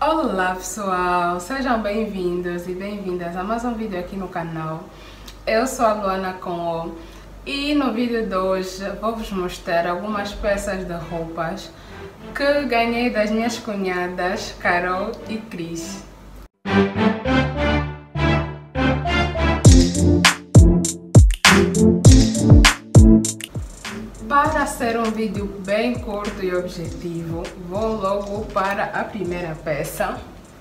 Olá pessoal, sejam bem-vindos e bem-vindas a mais um vídeo aqui no canal. Eu sou a Luana com O e no vídeo de hoje vou-vos mostrar algumas peças de roupas que ganhei das minhas cunhadas Carol e Cris. Para ser um vídeo bem curto e objetivo, vou logo para a primeira peça,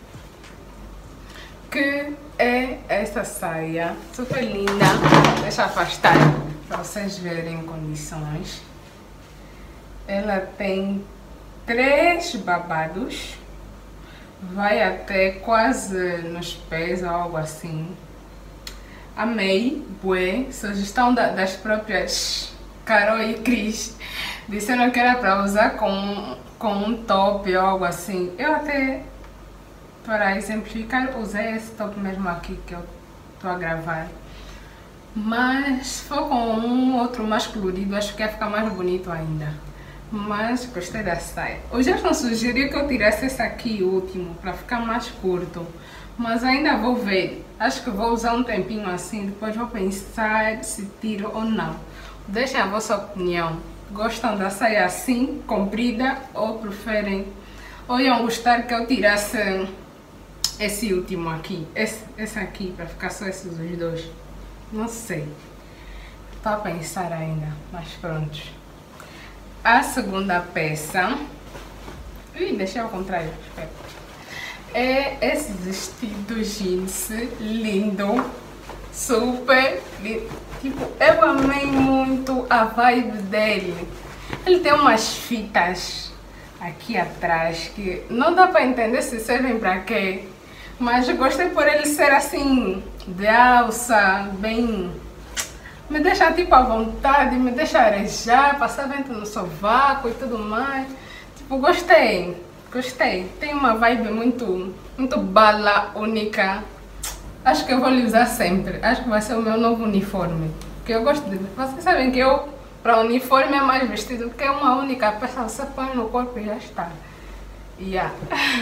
que é essa saia super linda. Deixa eu afastar para vocês verem em condições. Ela tem 3 babados, vai até quase nos pés ou algo assim. Amei, bué, sugestão das próprias Carol e Cris. Disseram que era para usar com um top ou algo assim. Eu até, para exemplificar, usei esse top mesmo aqui que eu estou a gravar. Mas se for com um outro mais colorido, acho que ia ficar mais bonito ainda. Mas gostei da saia. O Gerson sugeriu que eu tirasse esse aqui último, para ficar mais curto. Mas ainda vou ver. Acho que vou usar um tempinho assim, depois vou pensar se tiro ou não. Deixem a vossa opinião. Gostam da saia assim, comprida, ou preferem, ou iam gostar que eu tirasse esse último aqui, esse aqui, para ficar só esses os dois? Não sei. Estou a pensar ainda, mas pronto. A segunda peça... Ih, deixei ao contrário, espera. É esse vestido jeans lindo, super lindo. Tipo, eu amei muito a vibe dele. Ele tem umas fitas aqui atrás que não dá para entender se servem para quê, mas eu gostei por ele ser assim, de alça, bem... Me deixa tipo à vontade, me deixa arejar, passar vento no sovaco e tudo mais. Tipo, gostei. Tem uma vibe muito bala, única. Acho que eu vou lhe usar sempre. Acho que vai ser o meu novo uniforme. Porque eu gosto de... Vocês sabem que eu, para uniforme, é mais vestido, porque é uma única peça, você põe no corpo e já está. Yeah.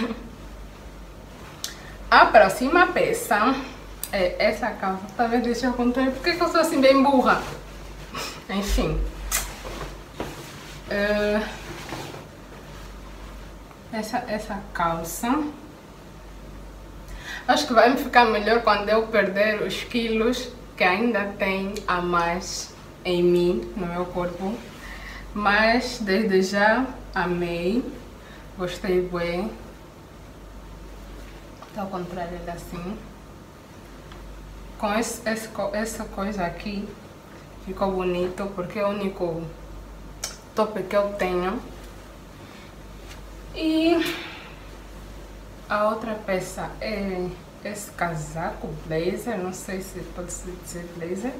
A próxima peça é essa calça. Tá vendo? Deixa eu contar. Por que eu sou assim bem burra? Enfim. Essa calça. Acho que vai me ficar melhor quando eu perder os quilos que ainda tem a mais em mim, no meu corpo. Mas desde já amei, gostei bem. Tá ao contrário dele assim. Com essa coisa aqui ficou bonito, porque é o único top que eu tenho. E a outra peça é esse casaco blazer, não sei se pode se dizer blazer.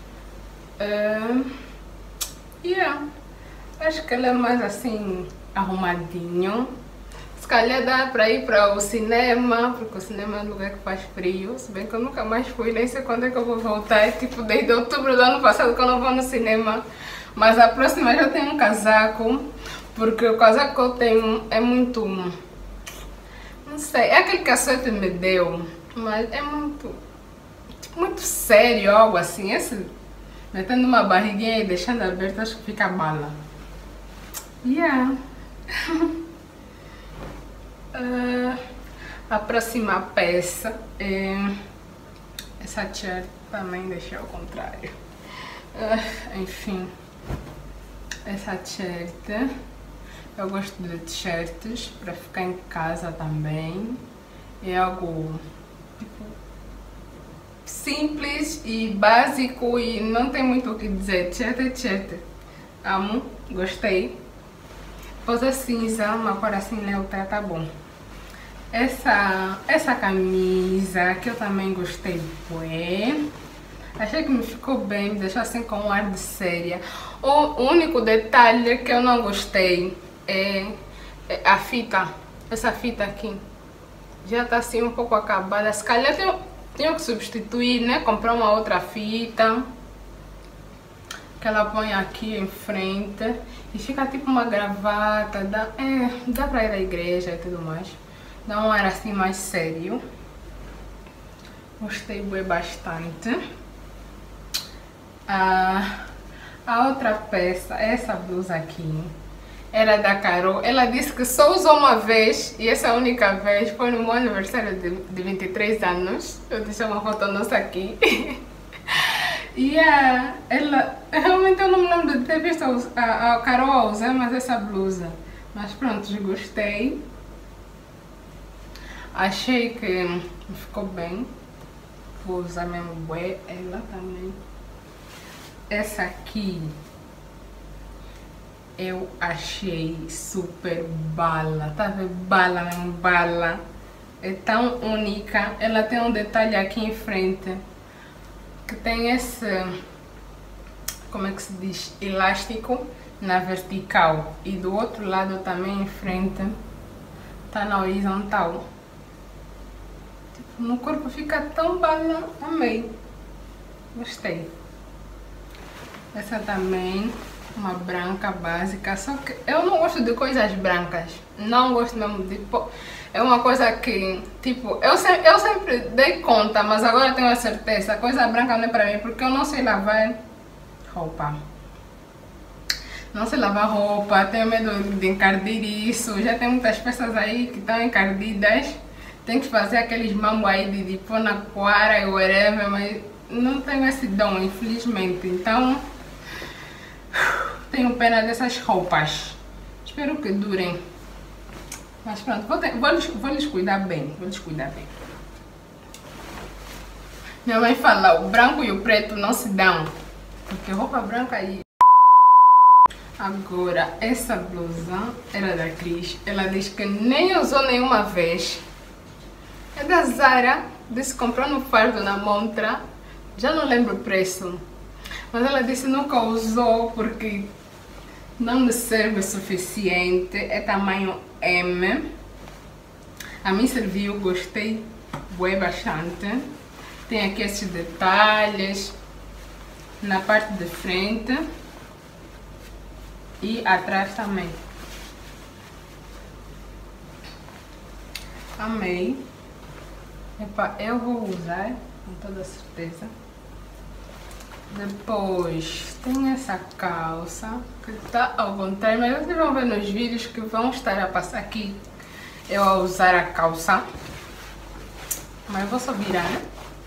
Acho que ele é mais assim, arrumadinho. Se calhar dá para ir para o cinema, porque o cinema é um lugar que faz frio. Se bem que eu nunca mais fui, nem sei quando é que eu vou voltar. Tipo, desde outubro do ano passado que eu não vou no cinema. Mas a próxima já tenho um casaco, porque o casaco que eu tenho é muito... Não sei, é aquele que a Suete me deu, mas é muito, tipo, muito sério, algo assim. Esse, metendo uma barriguinha e deixando aberto, acho que fica bala. Yeah. A próxima peça é essa t-shirt, também deixei ao contrário. Enfim, essa t-shirt. Eu gosto de t-shirts para ficar em casa também. É algo tipo simples e básico e não tem muito o que dizer. T-shirt é t-shirt. Amo, gostei. Rosa cinza, uma cor assim neutra, tá bom. Essa camisa que eu também gostei, bué. Achei que me ficou bem, me deixou assim com um ar de séria. O único detalhe que eu não gostei é a fita. Essa fita aqui já tá assim um pouco acabada. Se calhar tenho que substituir, né? Comprar uma outra fita que ela põe aqui em frente e fica tipo uma gravata. Dá pra ir à igreja e tudo mais. Dá um ar assim mais sério. Gostei bastante. A outra peça, essa blusa aqui, era da Carol. Ela disse que só usou uma vez, e essa única vez foi no meu aniversário de 23 anos. Eu deixei uma foto nossa aqui. E ela, realmente eu não me lembro de ter visto a Carol usar mais essa blusa. Mas pronto, gostei. Achei que ficou bem. Vou usar mesmo bué ela também. Essa aqui eu achei super bala, tá vendo? Bala mesmo, bala. É tão única. Ela tem um detalhe aqui em frente que tem esse, como é que se diz, elástico na vertical, e do outro lado também em frente tá na horizontal. Tipo, no corpo fica tão bala. Amei, gostei. Essa também, uma branca básica, só que eu não gosto de coisas brancas, não gosto mesmo de... É uma coisa que, tipo, eu sempre dei conta, mas agora tenho a certeza, coisa branca não é pra mim, porque eu não sei lavar roupa. Não sei lavar roupa, tenho medo de encardir isso, já tem muitas peças aí que estão encardidas, tem que fazer aqueles mambo aí de pôr na coara e whatever, mas não tenho esse dom, infelizmente, então tenho pena dessas roupas. Espero que durem. Mas pronto, vou lhes cuidar bem, Minha mãe fala, o branco e o preto não se dão, porque roupa branca aí. Agora, essa blusa era da Cris, ela diz que nem usou nenhuma vez. É da Zara, disse que comprou no Fardo na Montra, já não lembro o preço. Mas ela disse que nunca usou porque não me serve o suficiente, é tamanho M. A mim serviu, gostei bastante. Tem aqui esses detalhes na parte de frente e atrás também. Amei. Epa, eu vou usar com toda certeza. Depois tem essa calça que tá ao contrário, mas vocês vão ver nos vídeos que vão estar a passar aqui eu a usar a calça. Mas eu vou só virar, né?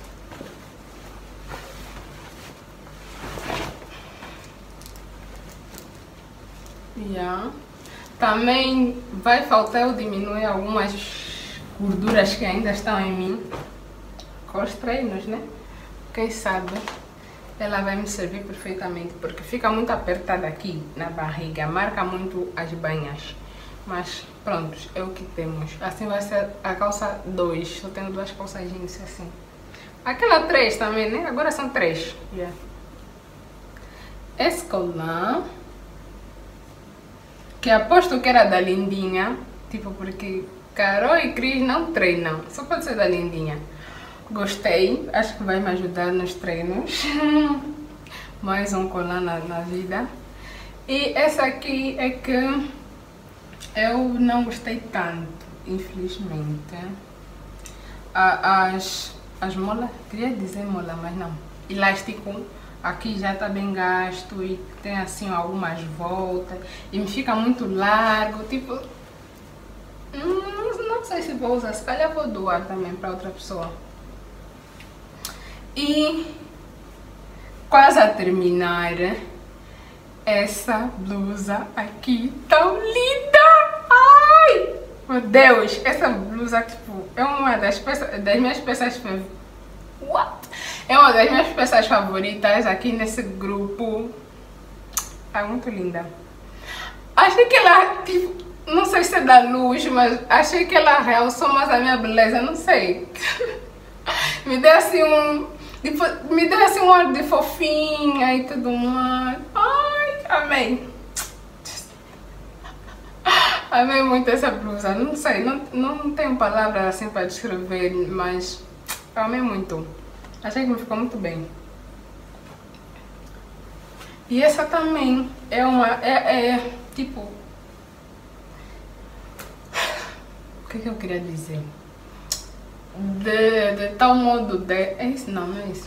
Yeah. Também vai faltar eu diminuir algumas gorduras que ainda estão em mim com os treinos, né? Quem sabe ela vai me servir perfeitamente, porque fica muito apertada aqui na barriga, marca muito as banhas. Mas pronto, é o que temos. Assim vai ser a calça 2, só tenho duas calças jeans assim. Aquela 3 também, né? Agora são 3. Yeah. Esse colar, que aposto que era da Lindinha, tipo, porque Carol e Cris não treinam, só pode ser da Lindinha. Gostei, acho que vai me ajudar nos treinos. Mais um colar na vida. E essa aqui é que eu não gostei tanto, infelizmente. As molas, queria dizer mola, mas não. Elástico, aqui já tá bem gasto e tem assim algumas voltas. E me fica muito largo, tipo... Não sei se vou usar, se calhar vou doar também para outra pessoa. E quase a terminar, essa blusa aqui tão linda! Ai, meu Deus, essa blusa tipo é uma das minhas peças É uma das minhas peças favoritas aqui nesse grupo. É muito linda. Achei que ela, tipo, não sei se é da luz, mas achei que ela realçou mais a minha beleza, não sei. Me deu assim um ar de fofinha e tudo mais. Ai, amei. Amei muito essa blusa. Não sei, não tenho palavras assim para descrever, mas amei muito. Achei que me ficou muito bem. E essa também é uma... tipo... que eu queria dizer? De tal modo de... É isso? Não, não é isso.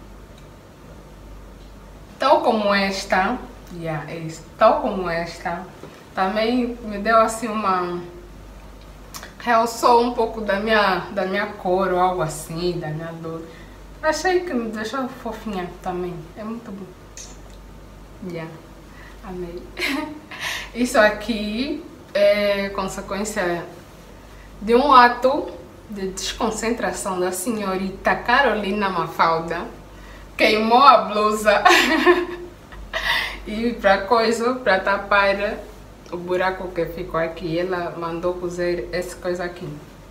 Tal como esta, é isso. Tal como esta, também me deu assim uma... Realçou um pouco da minha cor ou algo assim, da minha dor. Achei que me deixou fofinha também. É muito bom. Amei. Isso aqui é consequência de um ato de desconcentração da senhorita Carolina Mafalda. Queimou a blusa e para tapar o buraco que ficou aqui, ela mandou cozer essa coisa aqui.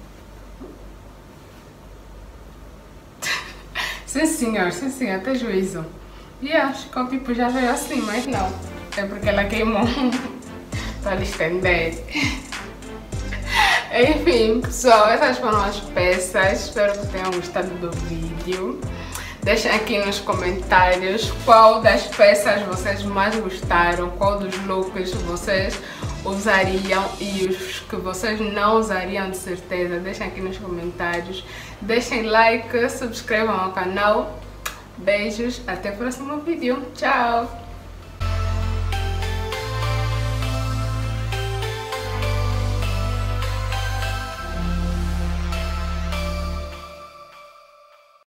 Sim senhor, tem juízo. E acho que o tipo já veio assim, mas não. É porque ela queimou. Para lhe estender. Enfim, pessoal, essas foram as peças. Espero que tenham gostado do vídeo. Deixem aqui nos comentários qual das peças vocês mais gostaram, qual dos looks vocês usariam e os que vocês não usariam de certeza. Deixem aqui nos comentários. Deixem like, subscrevam ao canal. Beijos, até o próximo vídeo. Tchau!